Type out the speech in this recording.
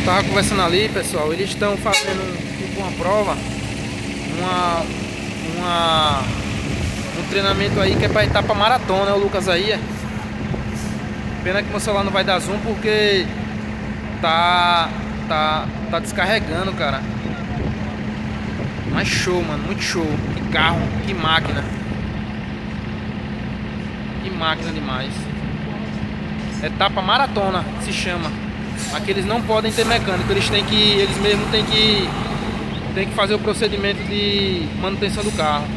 Tava conversando ali, pessoal, eles estão fazendo tipo uma prova, um treinamento aí que é pra etapa maratona, o Lucas aí. Pena que meu celular não vai dar zoom porque tá descarregando, cara. Mas show, mano, muito show. Que carro, que máquina. Que máquina demais. Etapa maratona se chama. Aqui eles não podem ter mecânico, eles mesmos têm que fazer o procedimento de manutenção do carro.